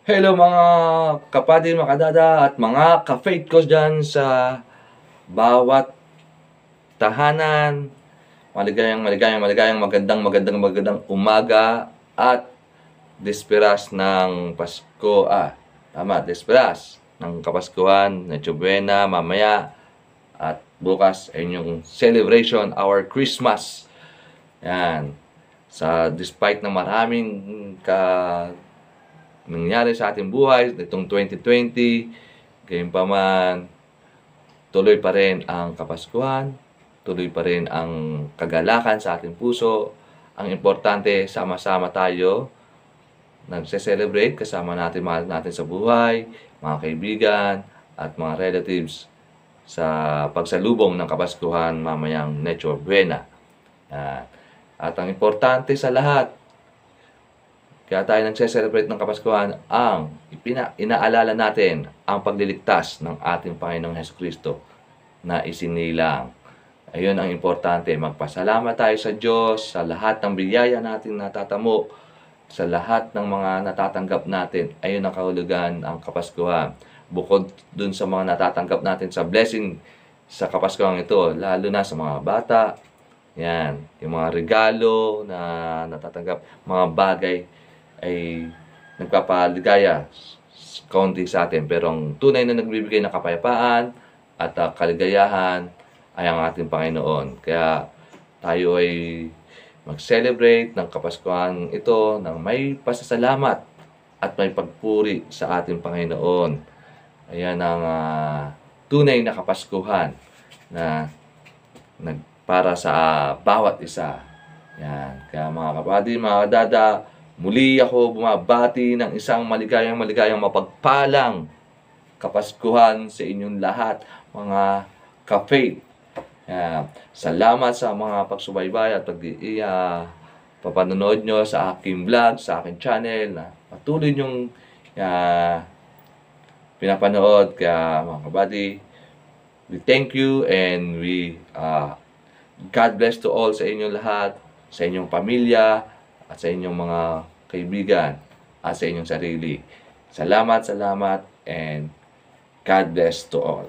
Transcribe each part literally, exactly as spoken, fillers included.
Hello mga kapatid, mga kadada at mga ka-faith ko dyan sa bawat tahanan. Maligayang, maligayang, maligayang, magandang, magandang, magandang umaga at desperas ng Pasko. Ah, tama, desperas ng Kapaskuhan, Noche Buena, mamaya at bukas ay inyong celebration, our Christmas. Yan. Sa despite ng maraming ka nangyari sa ating buhay nitong twenty twenty, gayon pa man, tuloy pa rin ang Kapaskuhan, tuloy pa rin ang kagalakan sa ating puso. Ang importante, sama-sama tayo nagse-celebrate kasama natin, mahal natin sa buhay, mga kaibigan at mga relatives sa pagsalubong ng Kapaskuhan mamayang Noche Buena. At ang importante sa lahat, kaya tayo nagse-celebrate ng Kapaskuhan, ang ipina, inaalala natin ang pagliligtas ng ating Panginoong Hesukristo na isinilang. Ayun ang importante. Magpasalamat tayo sa Diyos sa lahat ng biyaya natin natatamo, sa lahat ng mga natatanggap natin. Ayun ang kahulugan ang Kapaskuhan. Bukod dun sa mga natatanggap natin sa blessing sa Kapaskuhan ito, lalo na sa mga bata, yan, yung mga regalo na natatanggap, mga bagay ay nagpapaligaya kaunti sa atin. Pero ang tunay na nagbibigay ng kapayapaan at uh, kaligayahan ay ang ating Panginoon. Kaya tayo ay mag-celebrate ng Kapaskuhan ito ng may pasasalamat at may pagpuri sa ating Panginoon. Ayan ang uh, tunay na Kapaskuhan na nag, para sa uh, bawat isa. Yan. Kaya mga kapatid, mga kadada, muli ako bumabati ng isang maligayang maligayang mapagpalang Kapaskuhan sa inyong lahat, mga ka-faith. Uh, salamat sa mga pagsubaybay at pag uh, papanonood nyo sa aking vlog, sa aking channel. Na patuloy nyong uh, pinapanood. Kaya mga kapatid, we thank you and we uh, God bless to all sa inyong lahat, sa inyong pamilya, at sa inyong mga kaibigan, at sa inyong sarili. Salamat, salamat, and God bless to all.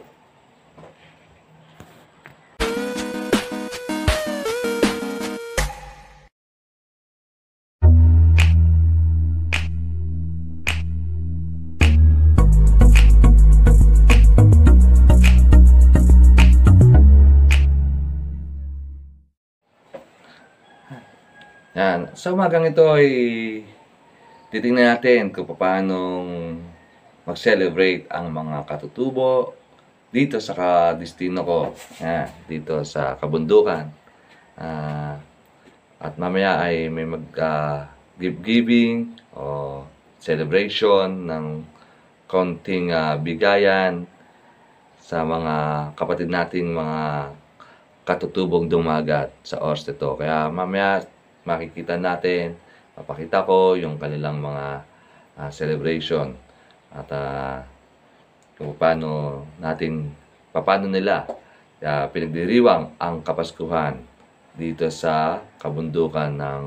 Yan. Sa umagang ito ay titingnan natin kung paano mag-celebrate ang mga katutubo dito sa kadestino ko. Yan. Dito sa kabundukan. Uh, at mamaya ay may mag-give-giving uh, o celebration ng konting uh, bigayan sa mga kapatid nating mga katutubong dumagat sa oras ito. Kaya mamaya makikita natin, mapakita ko yung kanilang mga uh, celebration at uh, kung paano natin, paano nila uh, pinagdiriwang ang Kapaskuhan dito sa kabundukan ng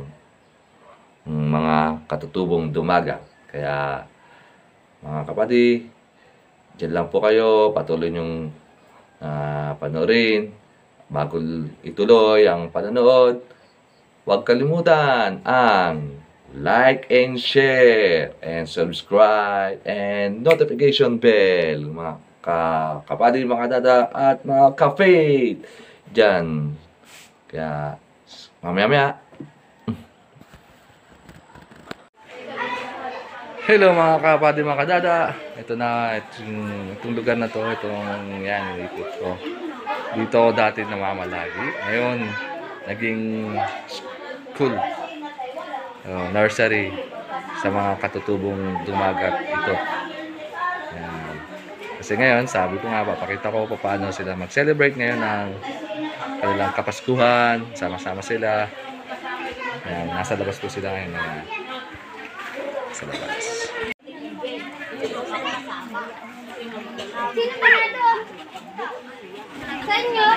mga katutubong dumagat. Kaya mga kapatid, dyan lang po kayo, patuloy nyong uh, panoorin. Bago ituloy ang panonood, huwag kalimutan ang like and share and subscribe and notification bell, mga ka kapatid, mga kadada at mga ka-faith dyan. Kaya mamaya-maya. Hello mga kapatid, mga kadada. Ito na, itong, itong lugar na to, itong yan, ikot ko. Dito ako dati namamalagi. Ngayon, naging school, uh, nursery sa mga katutubong dumagat ito. Yan. Kasi ngayon, sabi ko nga, papakita ko paano sila mag-celebrate ngayon ng kanilang Kapaskuhan. Sama-sama sila. Yan. Nasa labas po sila ngayon. Yan. Sa labas. Sino ba ito? Saan yun?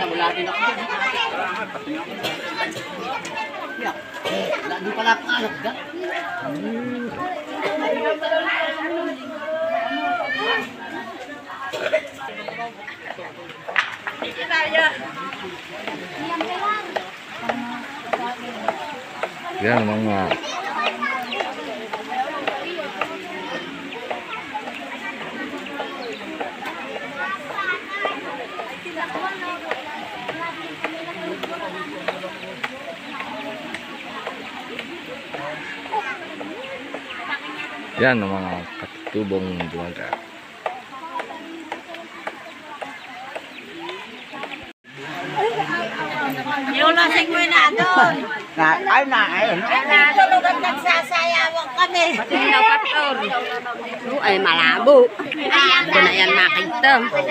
Lagi pala pangalap ka. Yan mga Yan ang mga katutubong dumagat. Yung lasing mo na doon. Na, ay na, ay no. Natulugan nagsasayawang kami. Tingnan kaptor. Oh, ay malabo. Ito na yan makita.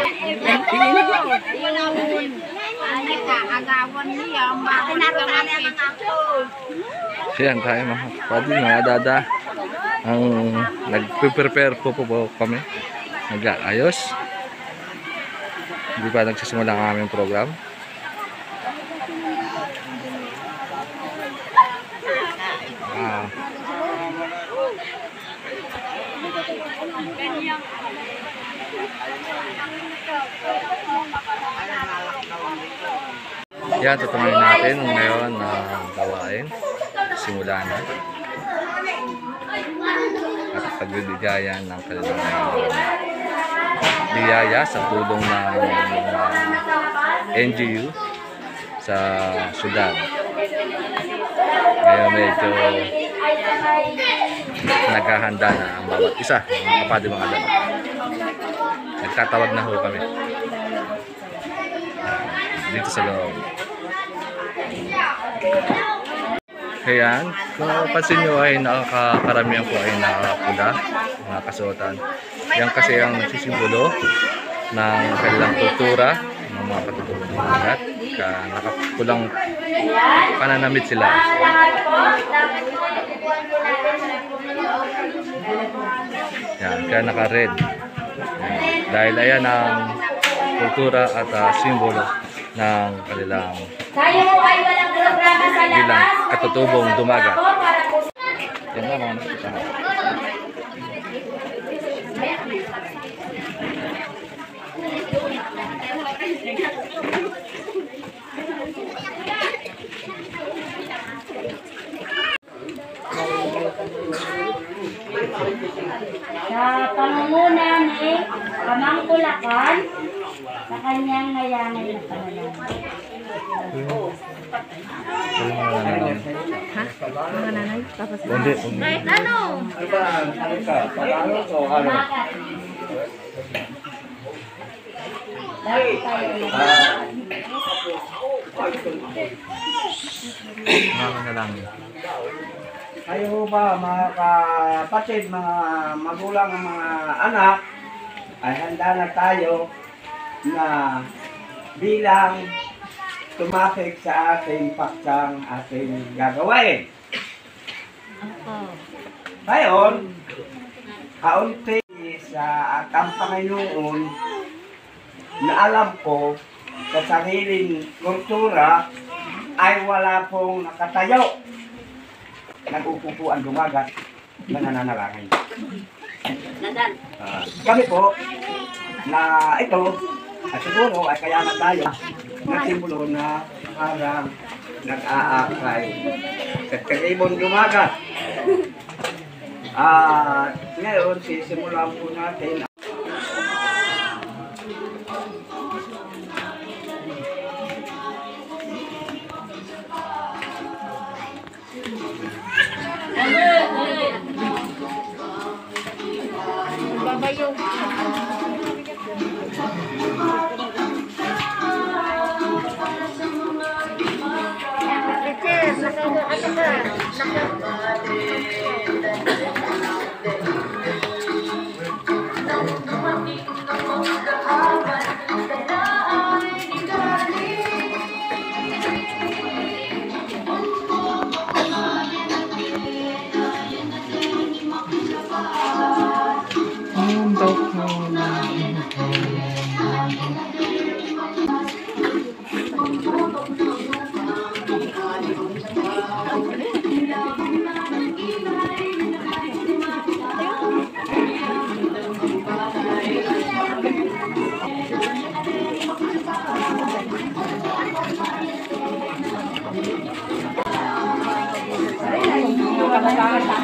Ay, kaagawan niya. Bakit naroon na ng ako? Yan tayo mga kapatid, mga dada. Ang nagpe-prepare po po po kami. Nag-aayos. Hindi pa nagsisimula ang aming program. Ah. Yan, tutuloy natin ngayon na gawain. Simula na. At pagbibigayan ng kanilang biyaya sa tulong ng uh, N G U sa Sudan. Ngayon medyo naghahanda na ang bawat isa, mga kapatid, mga dalawa. Nagtatawag na ho kami dito sa loob. Ayan, kung mapapansin nyo ay nakakakaramihan po ay nakakapula, mga kasuotan. Yan kasi ang nagsisimbolo ng kanilang kultura, ng mga katutubong ng lahat. Nakapulang pananamit sila. Yan, kaya naka-red. Dahil ayan ang kultura at uh, simbolo ng kanilang bilang katutubong dumagat. Yan na mga nakita. Sa pangunguna ni Pamangkulakan sa kanyang mayanay na panalangin. Ha? Mga nanay? Tapos na? Hindi. Ano? Mga na lang. Kayo ba mga kapatid, mga magulang, mga anak, ay handa na tayo na bilang tumapik sa ating paksang ating gagawin. Ngayon, kaunti sa atang Panginoon na alam ko sa sariling kultura ay wala pong nakatayo. Nag-upo po ang dumagat na nananalangin. Uh, kami po na ito at siguro ay kaya na tayo nagsimulo na parang nag-aakay sa karibong dumagat. At ngayon sisimulan po natin Babayo.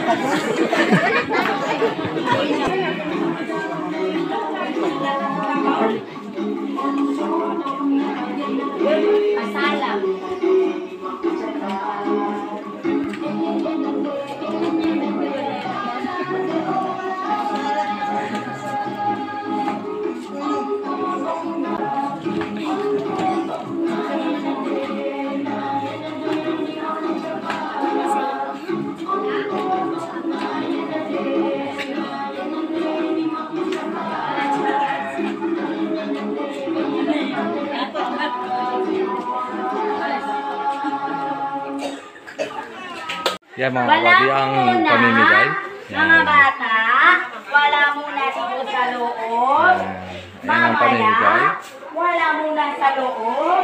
Yan mga kabady ang pamimigay. Mga bata, wala muna dito sa loob. Yan ang pamimigay. Wala muna sa loob.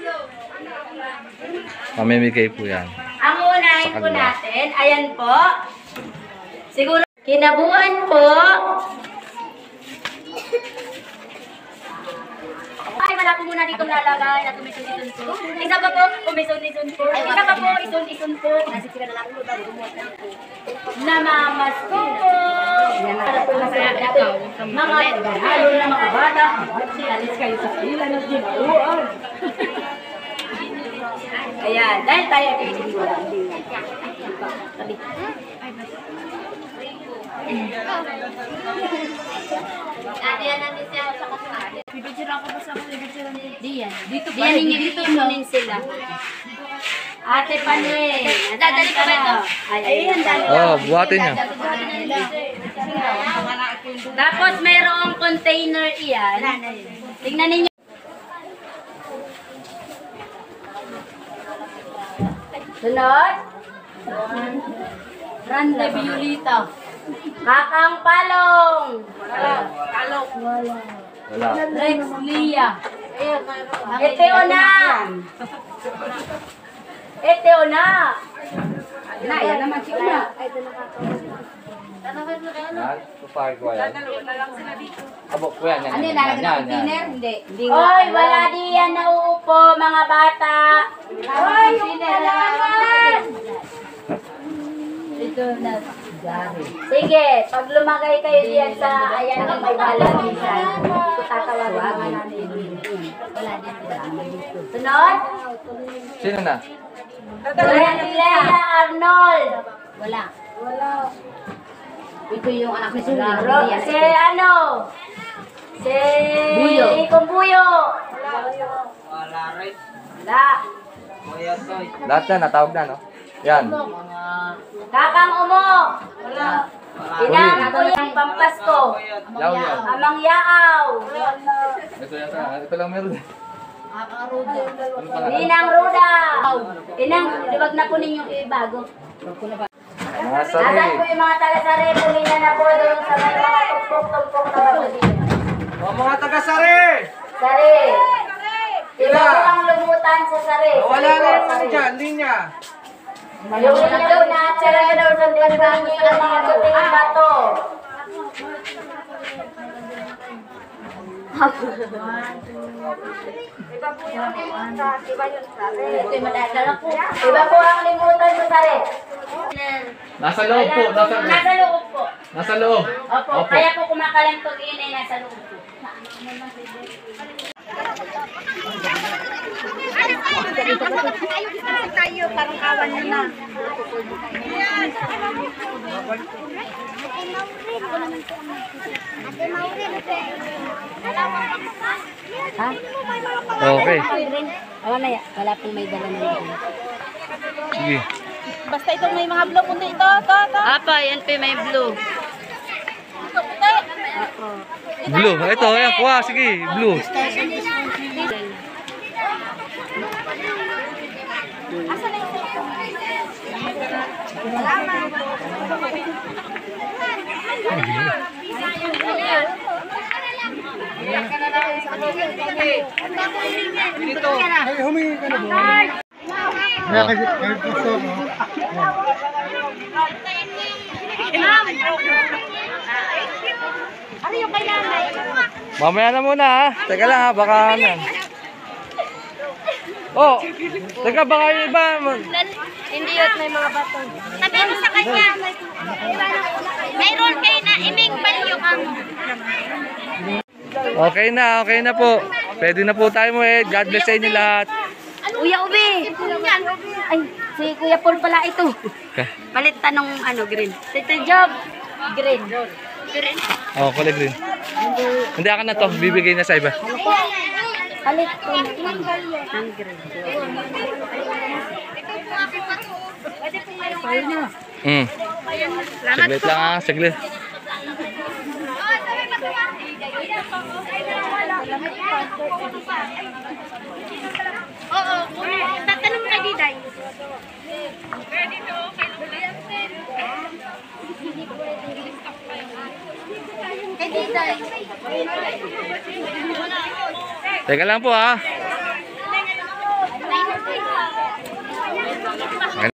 Pamimigay po yan. Ang unahin Sa po kanila. natin, ayan po. Siguro, kinabuhan po. Ay, wala po muna dito lalagay na tumisun-isun po. Isa pa po, umisun-isun po. Isa pa po, isun-isun po. Namamasko po. Para po masaya ito. Mga halo na mga bata. Alis kayo sa kanila ng ginauan. Ayan, dahil tayo Adiyan natin siya sa kasama. Bibidyo ako ba sa ako? Bibidyo lang din. Diyan. Dito ba? Diyan ninyo dito kunin sila. Ate Panwe, dadali pa ito. Ayan, dali. Oh, buhatin niya. Tapos mayroong container iyan. Tingnan ninyo. Sunod. Grande Violeta. Kakang Palong. Kalong. Wala. Rex Lia. Eteona. Eteona. Na, yan naman si Una. Yan, tupay ko yan. Abo ko yan, yan, Ano yan, yun, yan, nalagyan yan, ng dinner? yan. Hindi. Hindi nga. Oy, wala diyan nauupo, mga bata. Oy, dinner naman. Ito na. Sige, pag lumagay kayo diyan sa, ayan ang may balagisan. Ito tatawagan nga natin. Wala din dito. Sunod? Sino na? Leia Arnold. Wala. Wala. Ito yung anak ni Suli. Ro- Si ano? Si Buyo. Kumbuyo. Wala rin. Wala. Kuya Toy. Lahat na, natawag na, no? Yan. Kakang Umo. Wala. Inang Kuyang Pampasko. Yaw, yaw. Amang Yaaw. Ito yata, ito lang meron. Ano pala? Ninang Ruda. Inang, liwag na po ninyong ibago. Mga Nasaan sari. po yung mga taga-sari? Pumina na po doon sa may mga tugpok-tugpok na bato dito. O mga taga-sari! Sari. Iba po ang lumutan sa sari. Wala Sari na po, yung sari. dyan, linya. Yung ilaw na tsara na daw sa tindahan niyo yung mga puting bato. Iba po yung limutan. Iba yung sari. Ito yung madadala po. Iba po ang limutan sa sari. Nasa loob po, nasa loob. Nasa loob po. Nasa loob. Opo, kaya po kumakalantog yun ay nasa loob po. Tayo, parang kawan nyo na. Ha? Okay. Wala na yan. Wala pong may dala na yan. Sige. Basta itong may mga blue kundi ito, ito, ito. Apa, yan po may blue. Blue. Ito, ayan, kuha. Sige, blue. Dito. Ay, humingi ka na ba? Kaya kasi, kaya gusto mo. Ano yung kailangan? Mamaya na muna, ha? Teka lang, ha? Baka ano. Oh, teka, baka yung iba. Hindi yun, may mga bato. Sabi mo sa kanya. Mayroon kayo na iming balyo kamo. Okay na, okay na po. Pwede na po tayo mo eh. God bless sa inyo lahat. Kuya Ubi! Ay, si Kuya Paul pala ito. Palit tanong ano, green. Tito Job, green. Green? Oh, kulay green. Hindi akin na to. Bibigay na sa iba. Palit ko ng green. Mm. Saglit lang ah, saglit. Oo, tatanong na Diday. Kay Diday. Teka lang po ah.